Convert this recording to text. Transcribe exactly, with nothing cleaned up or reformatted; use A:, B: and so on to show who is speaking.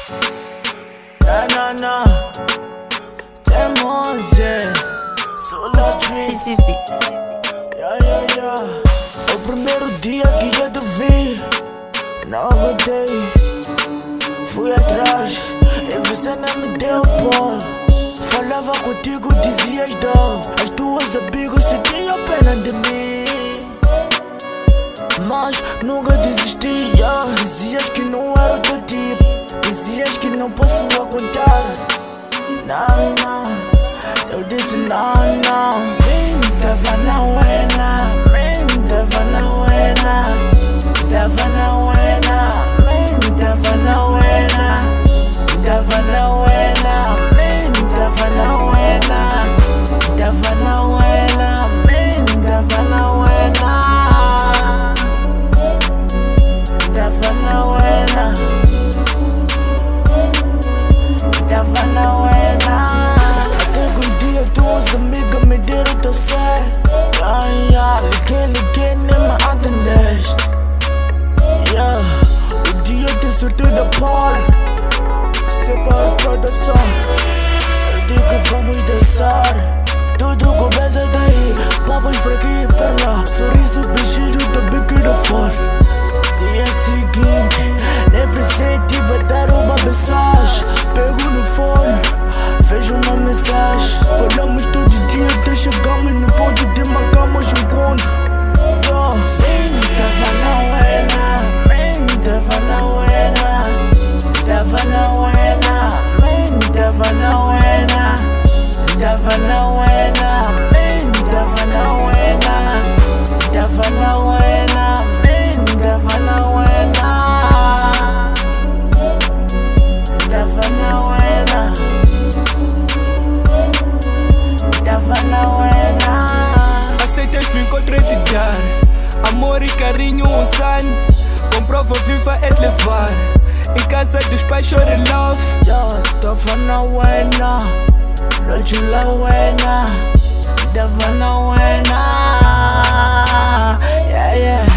A: Na na na, Temoze, Solar Tree. Yeah, yeah, yeah. O primeiro dia que eu te vi, não aguentei. Fui atrás e você não me deu pó. Falava contigo, dizias dó. As tuas amigas sentiam pena de mim, mas nunca desistia. Dizias que não era o teu tipo, dizias que não posso aguentar. Não, não, eu disse não, não. Me dava na buena, me dava na buena, dava na buena, me dava na buena, dava na buena, me dava na buena, dava na buena, me dava na buena, dava na buena, dava na buena. Até que um dia tuas amigas me deram teu certo. Ai, ai, liguei, liguei, nem me atendeste. Yeah, o dia te sortei da par. Separa a produção, eu digo vamos dançar. Tudo começa daí, papos pra aqui e pra lá. Sorriso, beijinho, também quero fora. Dia seguinte, nem precisei te botar uma mensagem. Pego no fone, vejo uma mensagem. Falamos todo dia, até chegamos no ponto de marcamos um encontro. Yeah. Sim, tava na buena, me tava na buena, tava na buena, me tava na buena, tava na buena, me tava na buena, tava na buena, me tava na buena, tava na buena, tava na buena.
B: Aceitas me contraditar, amor e carinho um san. Comprova viva é te levar, em casa dos pais chora love.
A: Yo, tava na buena, noche la buena, tava na buena. Yeah, yeah.